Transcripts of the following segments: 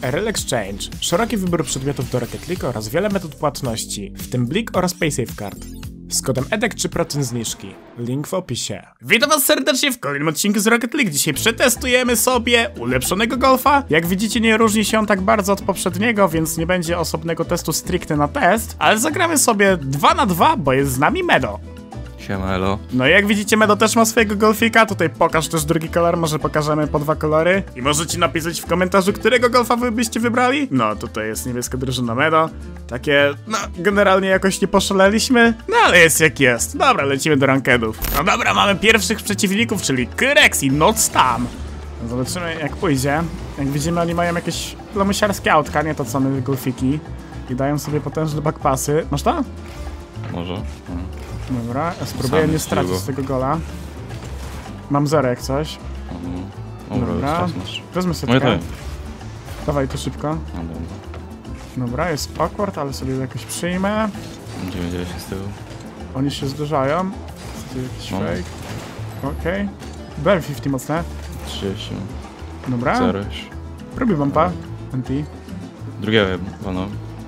RL Exchange, szeroki wybór przedmiotów do Rocket League oraz wiele metod płatności, w tym Blik oraz PaySafeCard. Z kodem EDEK 3% zniżki. Link w opisie. Witam was serdecznie w kolejnym odcinku z Rocket League. Dzisiaj przetestujemy sobie ulepszonego golfa. Jak widzicie, nie różni się on tak bardzo od poprzedniego, więc nie będzie osobnego testu stricte na test, ale zagramy sobie 2 na 2, bo jest z nami Medo. Siema, elo. No i jak widzicie, Medo też ma swojego golfika. Tutaj pokaż też drugi kolor, może pokażemy po 2 kolory. I możecie napisać w komentarzu, którego golfa wy byście wybrali. No, tutaj jest niebieska drużyna Medo. Takie, no, generalnie jakoś nie poszaleliśmy, no ale jest jak jest. Dobra, lecimy do rankedów. No dobra, mamy pierwszych przeciwników, czyli Kyrex i Notstam. Zobaczymy jak pójdzie. Jak widzimy, oni mają jakieś lamusiarskie autka, nie to co my golfiki. I dają sobie potężne backpassy. Masz to? Może. Dobra, ja spróbuję nie stracić tego gola. Mam 0 jak coś. Dobra, wezmę sobie no dawaj to szybko. No dobra. Dobra, jest awkward, ale sobie jakoś przyjmę. 90 z tyłu. Oni się zderzają. To jakiś fake. Okej. Bell 50 mocne. 30. Dobra. 0. Robię bumpa. Anti. Drugiego no.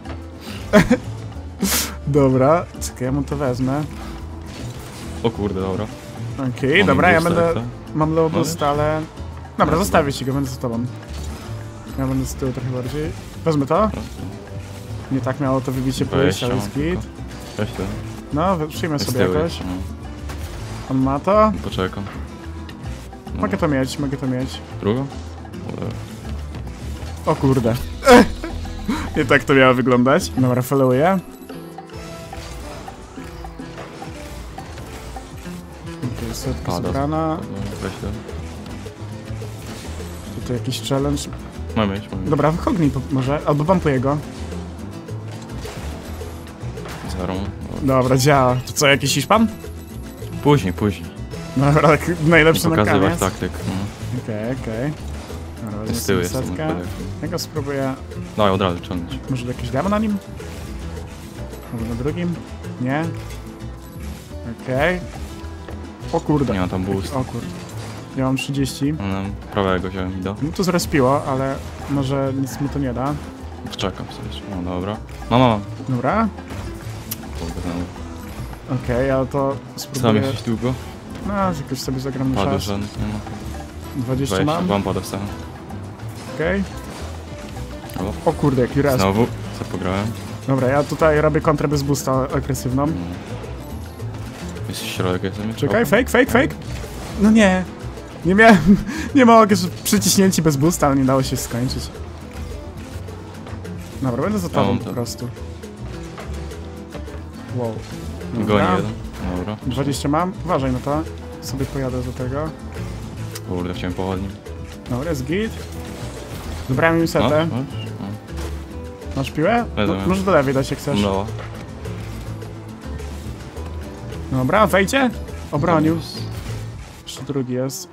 Dobra, czekaj, ja mu to wezmę. O kurde, dobra. Okej, dobra, ja będę... Mam low boost, ale... Dobra, zostawię ci go, będę z tobą. Ja będę z tyłu trochę bardziej. Wezmę to. Nie tak miało to wybicie pójść, ale jest git. Weź to. No, przyjmę sobie jakoś. On ma to. Poczekam. No. Mogę to mieć, mogę to mieć. Drugą? O kurde. Nie tak to miało wyglądać. Dobra, followuję. Okej, setka zebrana. Weź to. Tutaj jakiś challenge. Mam mieć. Dobra, wychognij może, albo bumpuję go. 0. Dobra, działa. To co, jakiś Hiszpan? Później. Dobra, tak najlepszy na pokazywać koniec. taktyk. Okej. Dobra, Z tyłu jestem. Ja go spróbuję... Daj, od razu ciągnąć. Może jakiś demo na nim? Może na drugim? Nie? Okej. O kurde. Nie ma tam boost. O kurde. Ja mam 30. Prawego wziąłem do. No to zrespiło, ale może nic mi to nie da. Poczekam sobie. No dobra. No. Dobra. Okej, ale to spróbuję... Sam jesteś długo? No, jakoś sobie zagram na czas. Nie ma. 20 mam. Wampa dostałem. Okej. O kurde, jaki raz. Znowu, co pograłem? Dobra, ja tutaj robię kontrę bez boosta agresywną. Jest środek, jestem. Czekaj, fake. No nie. Nie miałem... Nie mogę, że przyciśnięci bez boosta, ale nie dało się skończyć. Dobra, będę za tobą po prostu. Wow. Goni jeden. Dobra. 20 mam. Uważaj na to. Sobie pojadę do tego. Kurde, chciałem pochodni. Dobra, jest git. Dobrałem im setę. Masz piłę? Może do lewej dać jak chcesz. No. Dobra, wejdzie. Obronił. Jeszcze drugi jest.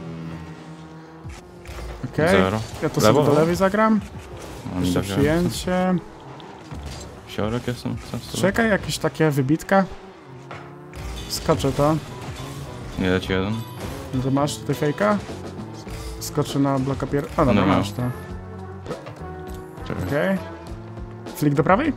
Okej. Ja to sobie do lewej zagram. Jeszcze przyjęcie. Siorek jestem. Czekaj, jakieś takie wybitka. Skoczę to. Nie dać jeden. To masz tutaj fejka? Skoczy na bloka O, dobra, masz to. Okej. Flick do prawej?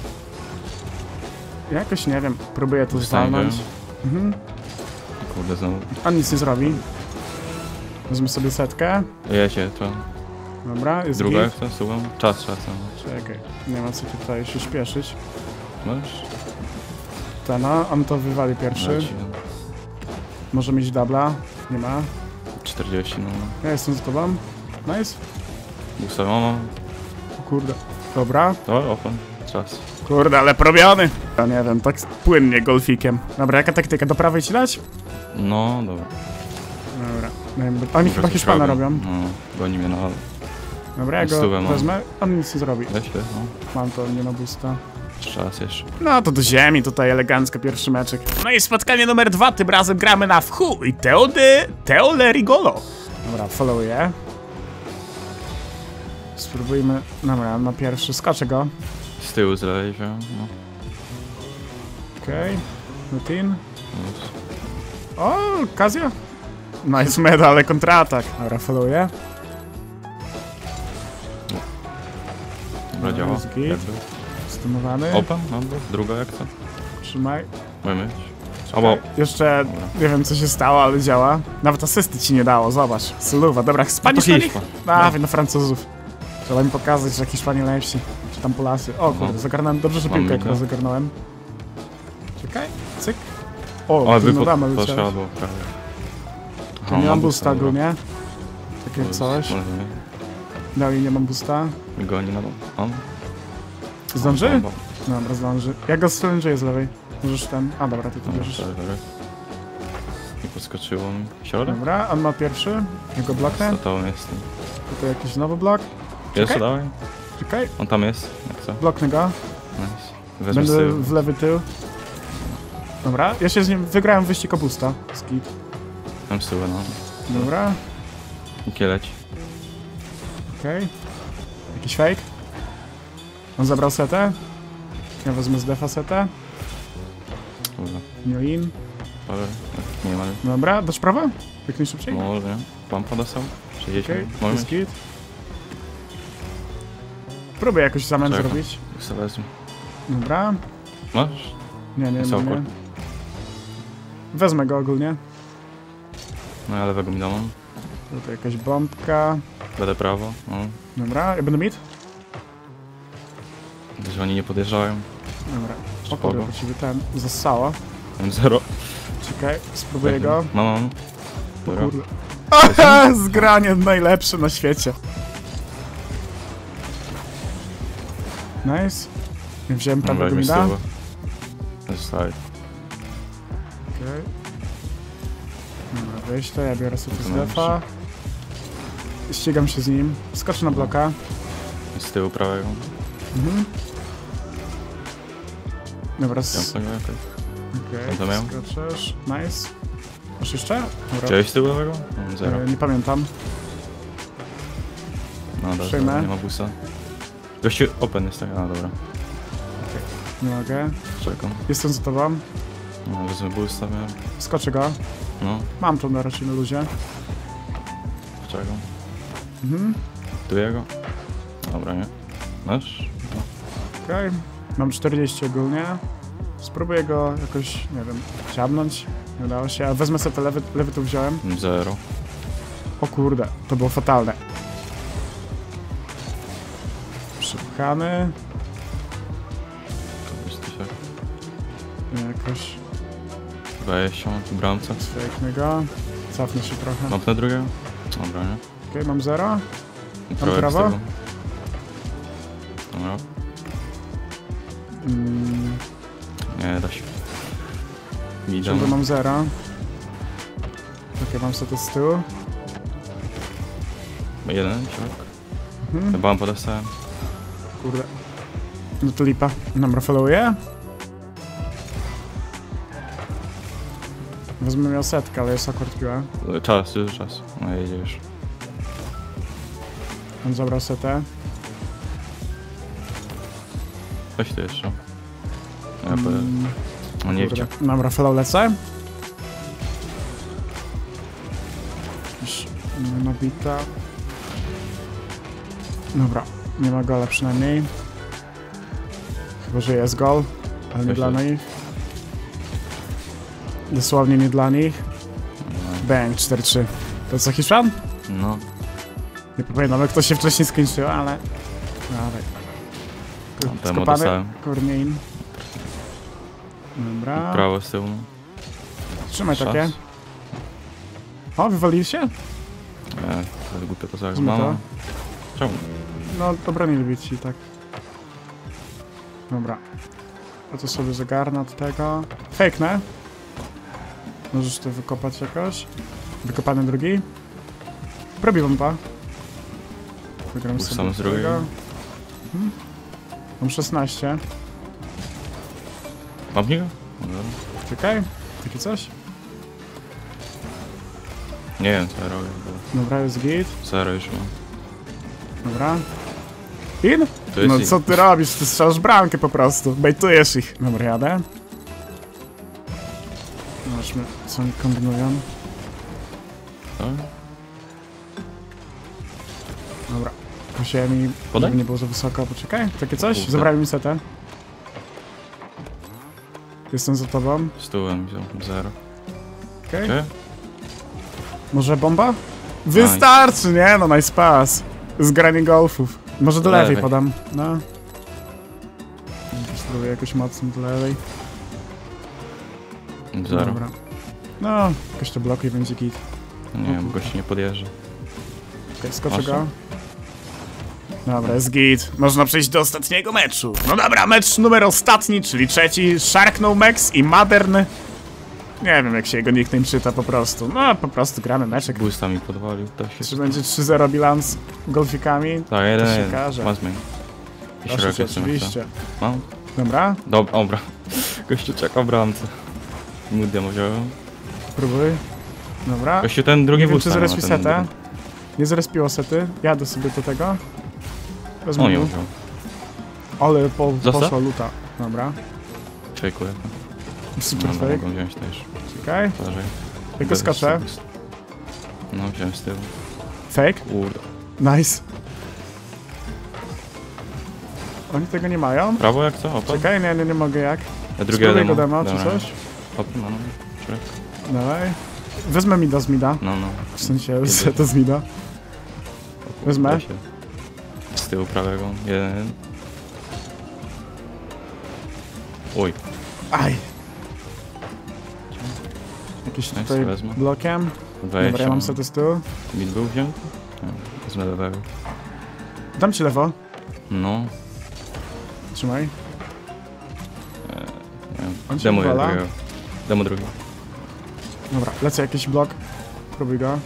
Jakoś nie wiem, próbuję to zwalnąć. Kurde, znowu. On nic nie zrobi. Wezmę sobie setkę. Jecie, to. Dobra, jest druga git. jak to słucham? Czas. Czekaj, nie ma co tutaj się śpieszyć. Masz? No, on to wywali pierwszy. Leci. Może mieć dubla. Nie ma. 40, no. Ja jestem z tobą. Nice. Ustawiam. O kurde. Dobra. To open. Czas. Kurde, ale probiony. Ja nie wiem, tak płynnie golfikiem. Dobra, jaka taktyka? Do prawej ci dać? No, dobra. Dobra. Oni chyba Hiszpana robią. No, goni mnie na... Dobra, ja go wezmę. On nic nie zrobi. Weź to, no. Mam to, nie ma boosta. Czas jeszcze. No to do ziemi, tutaj elegancko pierwszy meczek. No i spotkanie numer 2, tym razem gramy na Wchu i Teo Lerigolo. Dobra, followuję. Spróbujmy. Dobra, na pierwszy skoczę go. Z tyłu z lewej wziąłem, no. Okej. Routine. O, Kazio. Nice meda, ale kontratak. Dobra, followuję. Dobra, działa. Jest git. Jakby. Stunowany. Opa, albo druga jak co? Trzymaj. Mamy mieć. Albo... Jeszcze nie wiem co się stało, ale działa. Nawet asysty ci nie dało, zobacz. Suluwa, dobra, Hiszpanii to Hiszpa. Dawaj, na Francuzów. Trzeba im pokazać, że Hiszpanie lepsi. Czy tam Polacy. O kurde, zagarnąłem, dobrze, że Mam piłkę widzę. akurat zagarnąłem. Czekaj, cyk. O, O, trudno wypad damy leciałeś. posiadło prawie. To nie mam boosta ogólnie. Takie To coś. może nie. Dalej nie mam boosta. Goni na dół. On? Zdąży? Albo- Dobra, zdąży. Ja go strężuję z lewej. Możesz ten... A dobra, ty tu bierzesz. Tak, tak. I podskoczyło mi. Środek? Dobra, on ma pierwszy. Ja go bloknę. Co to jest? Tutaj jakiś nowy blok. Jeszcze dawaj. Czekaj, On tam jest. Jak co? bloknę go. Nice. Wezmę z Będę tyłu. w lewy tył. Dobra, ja się z nim wygrałem wyścig o boosta. Skip. Tam z tyłu, no. Dobra, I kieleć. okej. Jakiś fake. On zabrał setę. Ja wezmę z defa setę. Kurwa. New in. Ale nie ma. Dobra, dasz prawo? Jak najszybciej? Może nie. Pampa dostał? 60. Okej, Mamy jest mieć? git. Próbuję jakoś zamęt Czekam. zrobić. Jak sobie wezmę. Dobra. Masz? Nie, nie, Jest nie. awkward. Wezmę go ogólnie. No ja lewego mi dam. Tutaj jakaś bombka. Będę prawo. No. Dobra, ja będę mid? Gdyż oni nie podjeżdżają. Dobra. O Spoko. kurde, bo ciebie ten zassało. Mam 0. Czekaj, spróbuję go. Mam. O Dobra. kurde. Aha, zgranie najlepsze na świecie. Nice. Ja wziąłem Dobra, prawego jak mi z mida. tyłu. Zostaje. Okej. Dobra, wyjść to, ja biorę sobie To z mam defa. Ścigam się z nim. Skoczę na bloka. Z tyłu prawego. Mhm. Dobra, Piątego jakoś. okej, to miał? skoczysz. Nice. Masz jeszcze? Dobra. Chciałeś z tyłu lewego? Mam 0. Nie pamiętam. No dobra, przyjmę. nie ma busa. Gościu open jest tak, a dobra. Nie mogę. Czekam. Jestem za tobą. No, wezmę boosta miałem. Skoczę go. No, Mam to na raczej na luzie. czekam. Mhm. Tu jego? Dobra, nie? Masz? Okej. Mam 40 ogólnie. Spróbuję go jakoś, nie wiem, ciabnąć. Nie udało się, a wezmę sobie te lewy tu wziąłem. Mam 0. O kurde, to było fatalne. Przypchany. Jakoś 20, mam tu bramce. sfejknę go. Cofnę się trochę. Mam na drugiego? Dobra, nie? Okej, mam 0. Prawo jak z prawo? tyłu. Dobra. Nie, da się. Midem. Ciągle mam 0. Okej, mam sobie to z tyłu. 1, ciąg. Mhm. Chyba mam podostałem. Kurde. No to lipa. Dobra, followuję. Wezmę miał setkę, ale jest akurat piła. Czas, dużo czasu. No jedzie już. On zabrał setę. Coś tu jeszcze. Ja powiem. On nie Kurde. chciał. Dobra, follow lecę. Jakiś nabita. Dobra, nie ma gola przynajmniej. Chyba, że jest gol, ale nie Myślę. dla nich. Dosłownie nie dla nich. Bang, 4-3. To co, Hiszpan? No. Nie pamiętam jak to się wcześniej skończyło, ale... Dawaj. Temu Skopany dostałem. Korniein. Dobra. Prawo z tyłu. Trzymaj Czas. takie. O, wywalili się? Nie, to jest głupie to zaraz. Wezmę to. Mama. Czemu? No, dobra, nie lubię ci tak. Dobra. Ja to sobie zagarnę od tego. Fejknę. Możesz to wykopać jakoś. Wykopany drugi. Robi bomba. Wygram Był sobie sam z tego. drugiego. Mhm. Mam 16. Mam niego? Dobra. Czekaj. Takie coś? Nie wiem co ja robię. Bo Dobra, jest git. 0 już mam. Dobra. In? To jest No in. co ty robisz? Ty strzelasz bramkę po prostu. Bejtujesz ich. Dobra, jadę. Zobaczmy, co oni kombinują. Tak? Dobra. Musiałem mi, Podaj? żeby nie było za wysoko. Poczekaj, takie coś? Kurde. Zabrali mi setę. Jestem za tobą. Z tyłem wziął 0. Okej. Czy? Może bomba? Wystarczy, nie? No nice pass. Zgranie golfów. Może do lewej lewej. podam. No. Spróbuję jakoś mocno do lewej. 0. Dobra. No, jakoś to blokuje, będzie git. Nie wiem, gość nie podjeżdża. Okej, skoczę Masz? go. Dobra, jest git. Można przejść do ostatniego meczu. No dobra, mecz numer ostatni, czyli trzeci. Sharkno Max i Modern. Nie wiem, jak się jego nickname czyta po prostu. No, po prostu gramy meczek. Boosta mi podwalił, to się... Czy będzie 3-0 bilans golfikami? Tak, To się 1-1. każe. Ma zmień. I Proszę szerokie cię, jestem, jak oczywiście. to. Mam? Dobra, Dobra. Gościu czeka w bramce. Mudiam wziąłem. próbuj. Dobra. Gościu ten drugi Nie wiem, boost. czy zrespi setę. Nie zrespiło sety. Jadę sobie do tego. Wezmę O, nie mu. wziął. Ale Zostaw? poszła luta. Dobra. Czekuję. Super No, fake. mogą wziąć też. Czekaj. Uważaj. Tylko skaczę. No, wziąłem z tyłu. Fake. Kurde. Nice. Oni tego nie mają. Prawo jak co? Opa? Czekaj, nie mogę jak. Ja drugie Spróbuj go demo. demo, czy Dobra. coś? Opa, no. Czek. Dawaj. Wezmę mida z mida. No. W sensie to z mida. Wezmę. Da się. Z tyłu prawego. 1-1. Oj. Aj. Jakiś Nice, tutaj wezmę. blokiem. Wejście. Dobra, ja mam setę z tyłu. Mid był wzięty? Nie, wezmę lewego. Dam ci lewo. No. Trzymaj. Nie wiem. On się Demo wywala. drugiego. Demo drugi. Dobra, lecę jakiś blok. Próbuj go.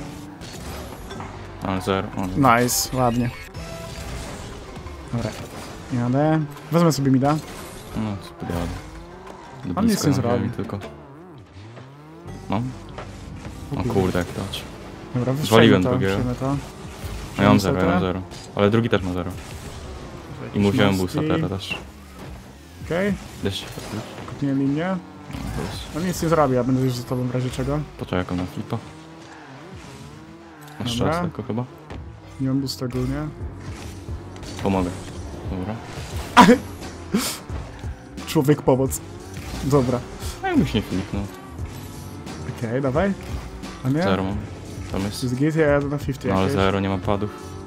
Ale 0. Nice, ładnie. Dobra. Jadę. Wezmę sobie mida. No, co podjadę. Do On nic bliska nie wziąłem zrobi. tylko. Mam? O kurde, jak dać. Dobra, Zwaliłem to, drugiego. przyjmę to. No ja mam Setę. 0, ja mam 0. Ale drugi też ma 0. I mu wziąłem boosta teraz też. Okej, Jeszcze kupnie linię. No nic nie zrobię, ja będę już za tobą w razie czego. poczekam na flipa. Masz Dobra. czas tylko chyba? Nie mam boosta ogólnie. Pomogę. Dobra. Człowiek pomoc. Dobra. A jakbyś nie flipnął. Okej, dawaj. A nie? 0 mam. Tam jest. Z git, ja jadę na 50 No ale jakieś. 0, nie ma padów.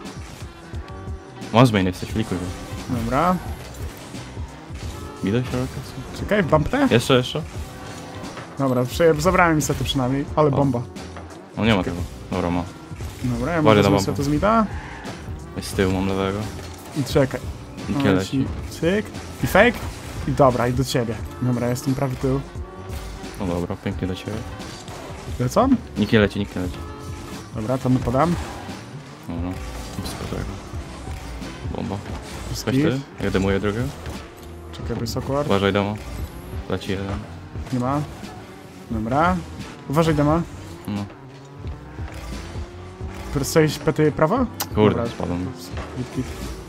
Mam zmień, jesteś, flikuj go. Dobra. Widać szeroko? Czekaj, w bumpę? Jeszcze? Dobra, zabrałem mi sety przynajmniej, ale bomba. No nie ma tego. Dobra, ma. Dobra, ja Uważaj mam na sety bombę. z mida. Jest z tyłu, mam lewego. I czekaj. Nikie leci. Cyk. I fake. I dobra, i do ciebie. Dobra, jestem prawy tył. No dobra, pięknie do ciebie. Lecą? Nikt nie leci. Dobra, to mu podam. Dobra. Blisko tego. Bomba. Weź Skip. ty, ja demuję drugiego. Czekaj, wysoko. Uważaj demo. Leci jeden. Nie ma. Dobra. Uważaj, dema. No. Stoisz pety prawo? Kurde, Dobra. spadłem. Git.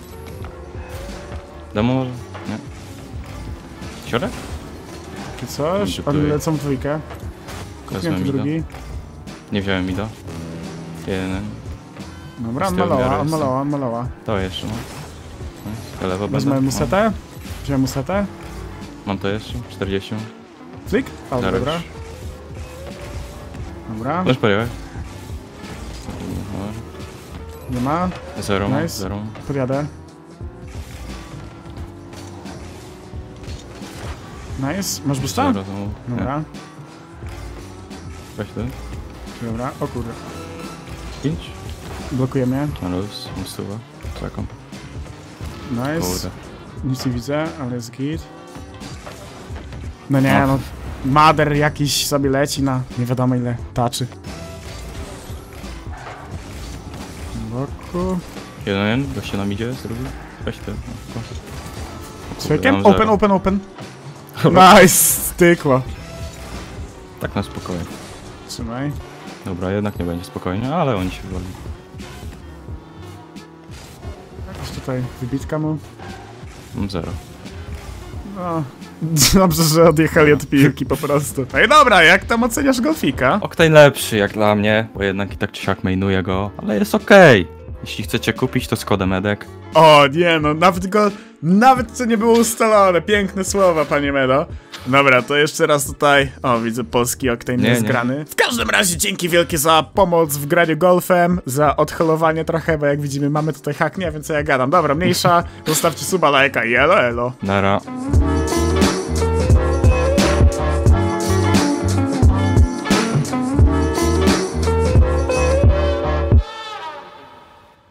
Demo może? Nie. Środek? Czy coś? Dziękuję. Oni lecą w dwójkę. Wezmę Kopnięty mida. drugi. Nie wziąłem mida. Jeden. Dobra, Z tyłu on biorę malała, malała. To jeszcze, no. Ja lewo Wezmę będę. mu setę. Wziąłem mu setę. Mam to jeszcze? 40. Flick? O, Zero dobra. już. Dobra. Możesz pojechać? Nie ma. 0, Nice. 0. Podjadę. Nice. Masz boosta? 0 znowu. Dobra. Nie. Weź ty. Dobra. O kurde. 5. Blokuje mnie. Na luz, mustuwa. Czekam. Nice. Kurde. Nic nie widzę, ale jest git. No nie, No. no. Mader jakiś sobie leci na nie wiadomo ile taczy. Boku. 1, goście nam idzie, drugi. Weź ty. No, Z fake'em? mam Open, zero. open, open. Nice, stykło. Tak na spokojnie. Trzymaj. Dobra, jednak nie będzie spokojnie, ale oni się wywali. Jakaś tutaj wybitka mu. Mam 0. No. Dobrze, że odjechali od piłki po prostu. No i dobra, jak tam oceniasz golfika? Octane lepszy jak dla mnie, bo jednak i tak czy siak mainuję go, ale jest okej. Jeśli chcecie kupić, to z kodem EDEK. O, nie no, nawet to nie było ustalone. Piękne słowa, panie Medo. Dobra, to jeszcze raz tutaj. O, widzę polski Octane jest grany. W każdym razie dzięki wielkie za pomoc w graniu golfem, za odholowanie trochę, bo jak widzimy mamy tutaj hack, nie wiem co ja gadam. Dobra, mniejsza. Zostawcie suba, lajka i elo elo. Nara.